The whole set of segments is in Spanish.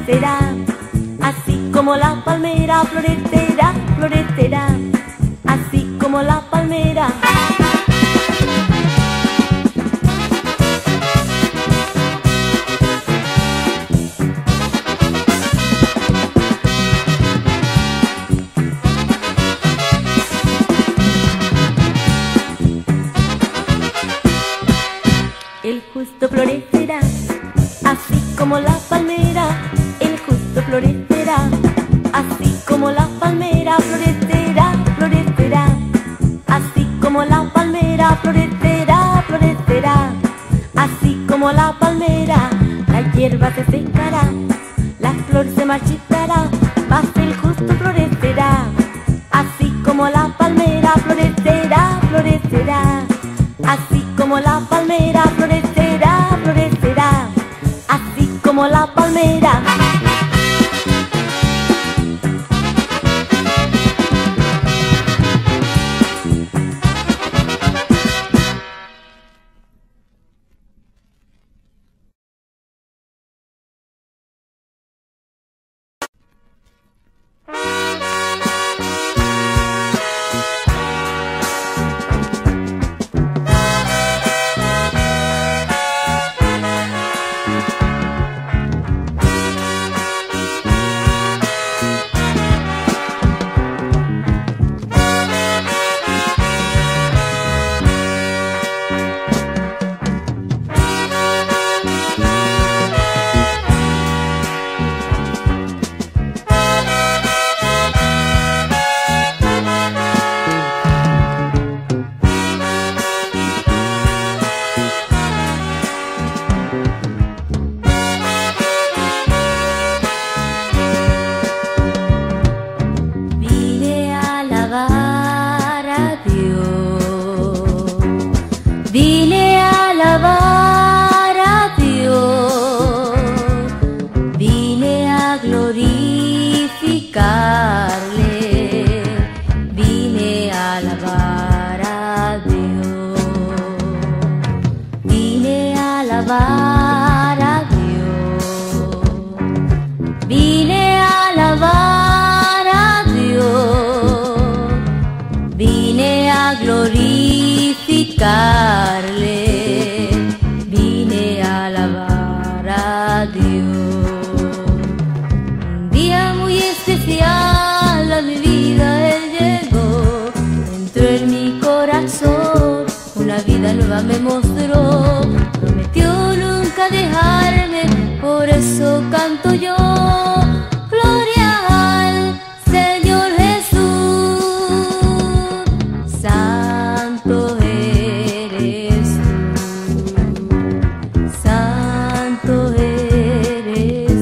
florecerá, así como la palmera florecerá, florecerá, así como la palmera. El justo florecerá, así como la palmera. El justo florecerá, así como la palmera. Florecerá, florecerá, así como la palmera. Florecerá, florecerá, así como la palmera. La hierba se secará, la flor se marchitará, mas el justo florecerá, así como la palmera. Florecerá, florecerá, así como la palmera. Florecerá, florecerá, así como la palmera. Vine a alabar a Dios, vine a glorificarle, vine a alabar a Dios, vine a alabar a Dios, vine a alabar a Dios, vine a glorificarle, vine a alabar a Dios. Un día muy especial a mi vida Él llegó, entró en mi corazón, una vida nueva me mostró, prometió nunca dejarme, por eso canto yo. Gloria al Señor Jesús, santo eres tú, santo eres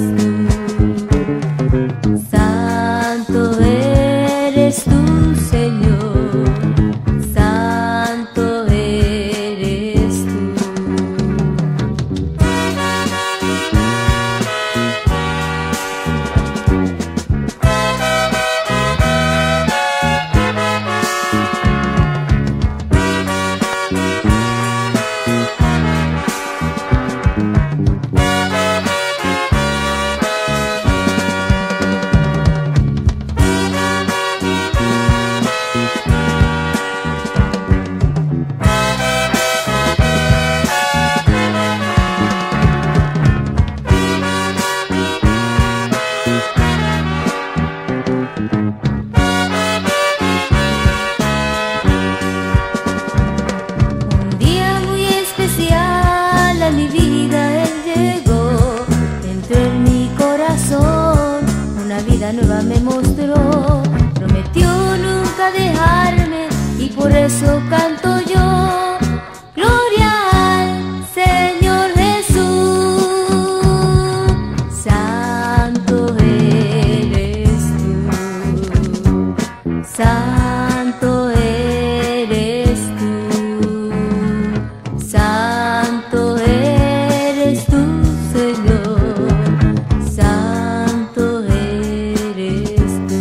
tú, santo eres tú, Señor, santo eres tú. Mi vida Él llegó, entró en mi corazón, una vida nueva me mostró, prometió nunca dejarme y por eso canto yo. Gloria al Señor Jesús, santo eres tú, santo eres tú, santo eres tú, Señor, santo eres tú.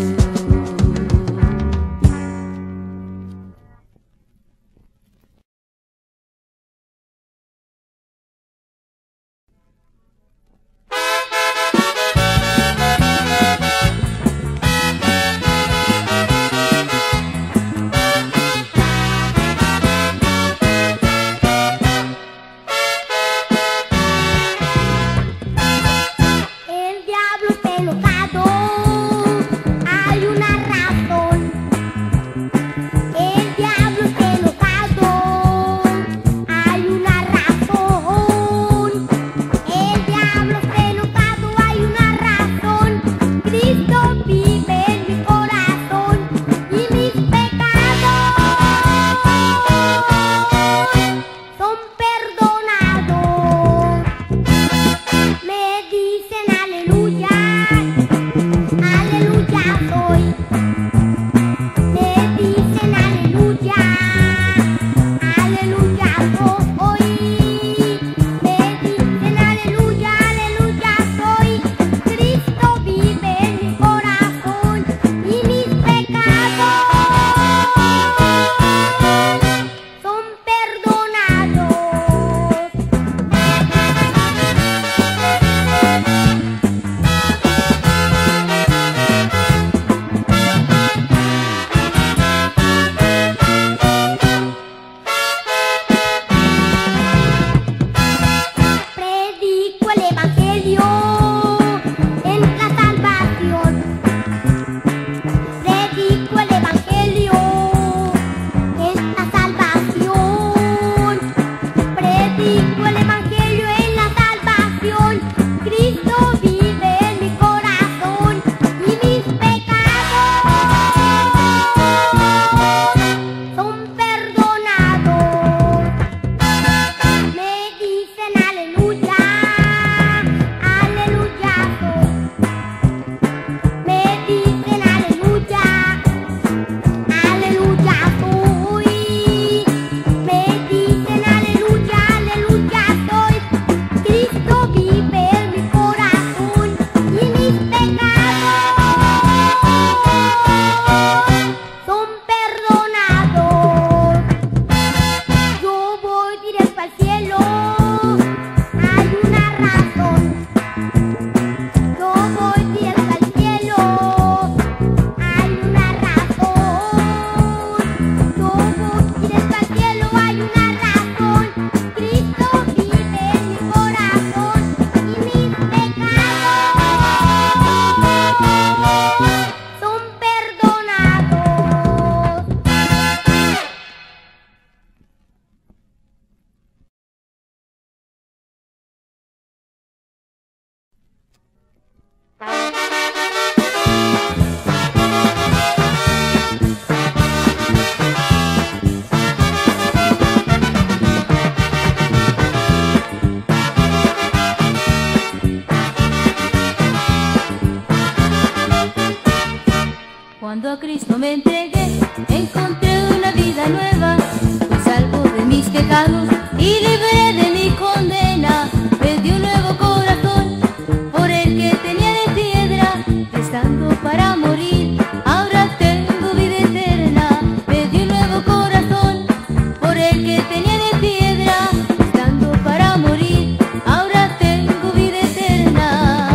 Cuando a Cristo me entregué, encontré una vida nueva. Fui salvo de mis pecados y libré de mi condena. Me dio un nuevo corazón por el que tenía de piedra, estando para morir. Ahora tengo vida eterna. Me dio un nuevo corazón por el que tenía de piedra, estando para morir. Ahora tengo vida eterna.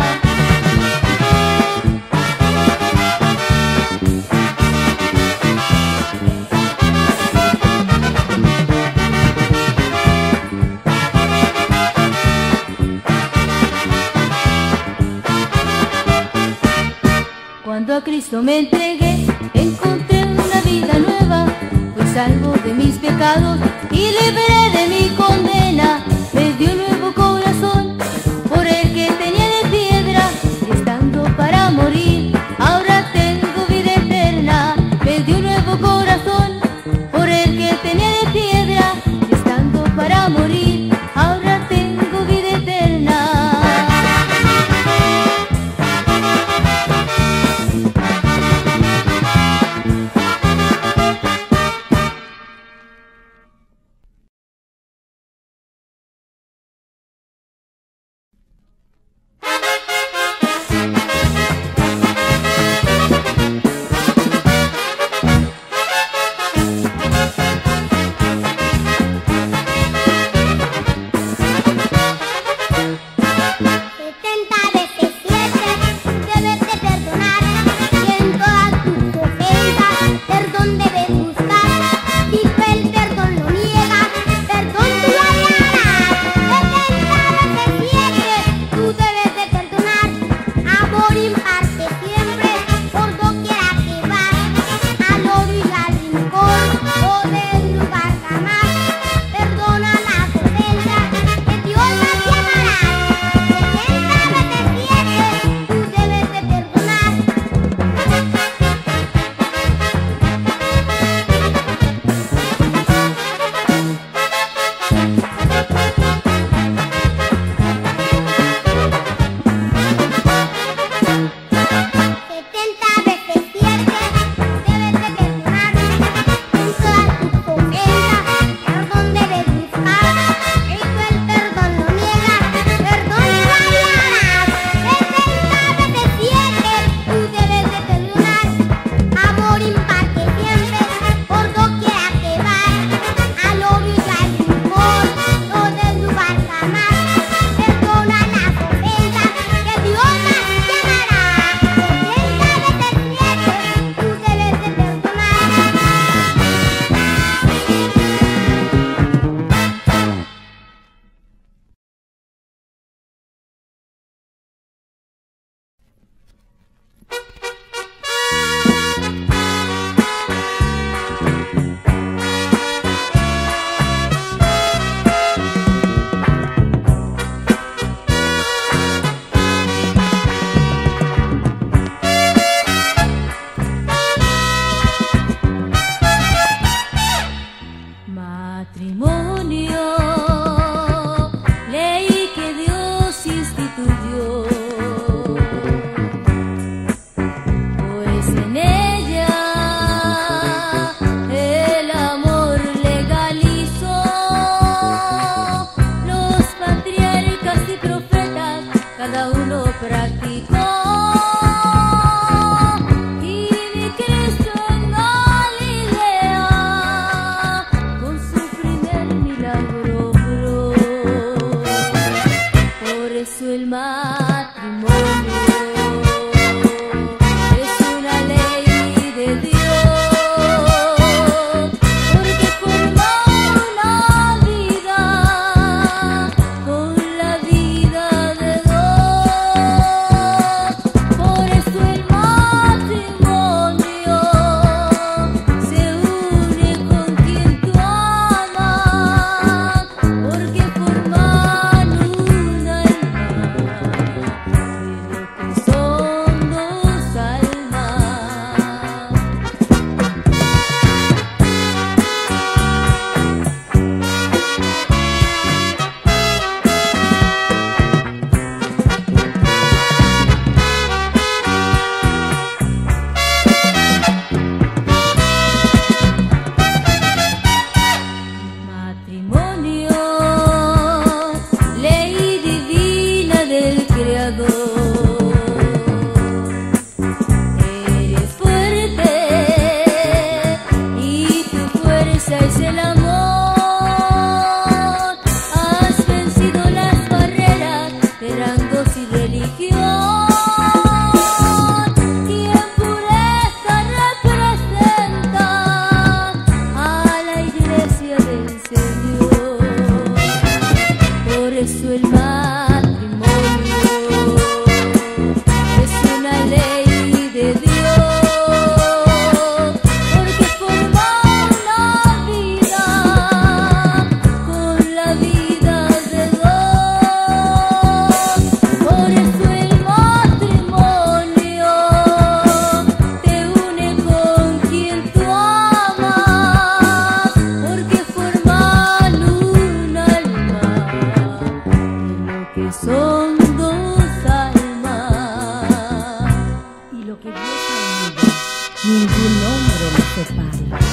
Cuando a Cristo me entregué, encontré una vida nueva. Fui salvo de mis pecados y libré de mi condena. Me dio un nuevo corazón por el que tenía de piedra, estando para morir. Ahora tengo vida eterna. Me dio un nuevo corazón por el que tenía de piedra, estando para morir. Ahora tengo vida eterna. Eres fuerte y tu fuerza es el amor. Has vencido las barreras de rangos y religión. Y en pureza representas a la iglesia del Señor. Por eso el matrimonio es una ley de Dios, porque forma una vida con la vida de dos. Por eso el matrimonio te une con quien tú amas, porque forman un alma, lo que son dos almas. Y lo que Dios ha unido, ningún hombre lo separa.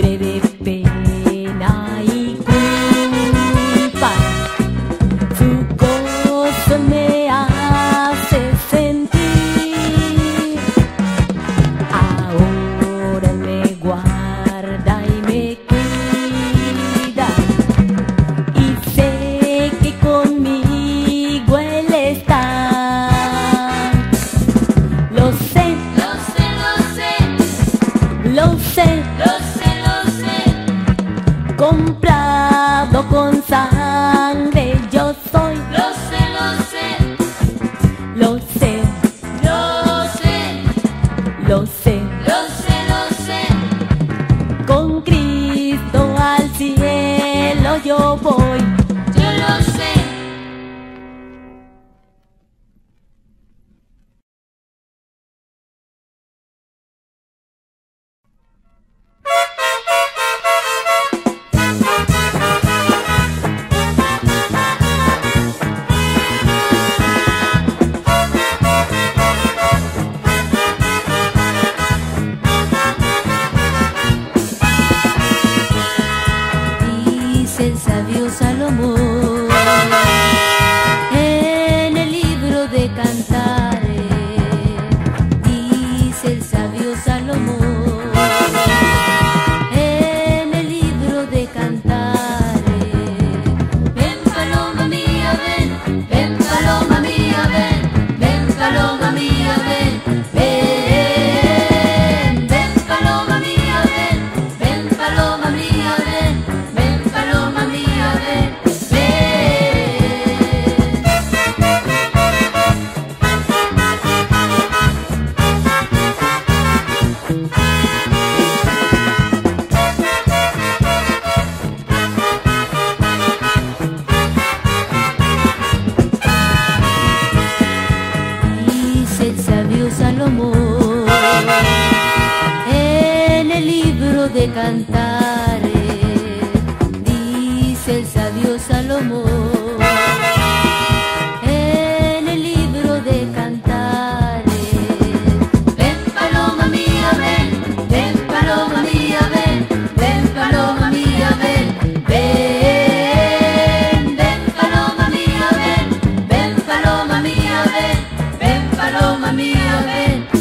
libre de pena y culpa. Su gozo me hace sentir. Ahora me guarda y me cuida, y sé que conmigo Él está. Lo sé, Lo sé, lo sé, lo sé, lo sé, lo sé. comprado con sangre yo soy. Lo sé, lo sé, Lo sé, lo sé, lo sé. lo sé, lo sé. Con Cristo al cielo yo voy. Yo lo sé. Dice el sabio Salomón en el libro de Cantares. Dice el sabio Salomón en el libro de Cantares. Ven paloma mía, ven, ven paloma mía, ven, ven paloma mía, ven, ven, ven paloma mía, ven, ven paloma mía, ven, ven paloma mía, ven, ven. Dice el sabio Salomón en el libro de Cantares. Dice el sabio Salomón en el libro de Cantares. Ven paloma mía, ven, ven paloma mía, ven, ven paloma mía, ven, ven, ven paloma mía, ven, ven paloma mía, ven, ven paloma mía, ven, ven.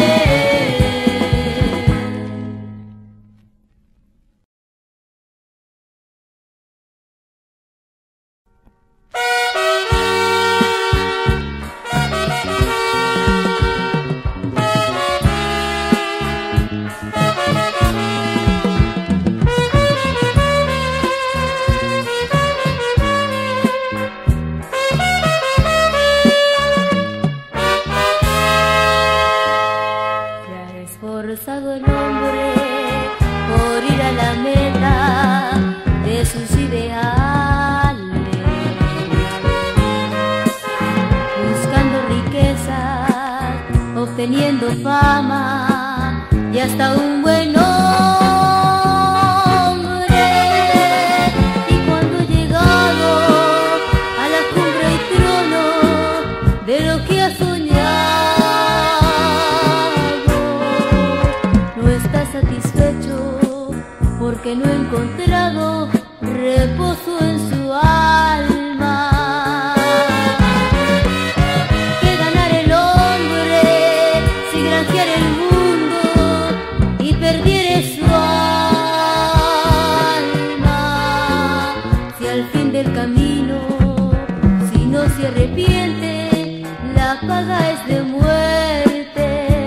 Se ha esforzado el hombre por ir a la meta de sus ideales, buscando riquezas, obteniendo fama y hasta un buen nombre. Y cuando ha llegado a la cumbre y trono de lo que ha soñado, no está satisfecho porque no ha encontrado reposo en su alma. ¿Qué ganar el hombre si granjeara el mundo y perdiere su alma? Si al fin del camino, si no se arrepiente, la paga es de muerte.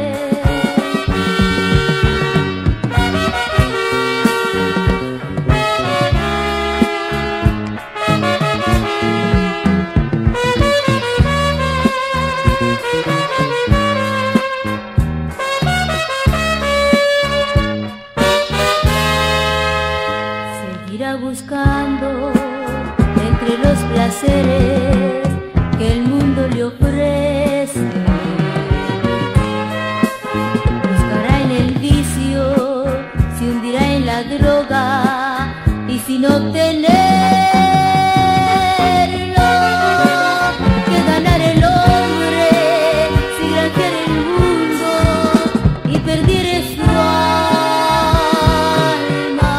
Seguirá buscando entre los placeres que el mundo le ofrece. Buscará en el vicio, se hundirá en la droga y sin obtenerlo. ¿Qué ganar el hombre si granjeara el mundo y perdiere su alma?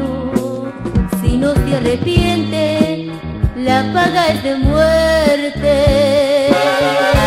daño. Si no se arrepiente, la paga es de muerte.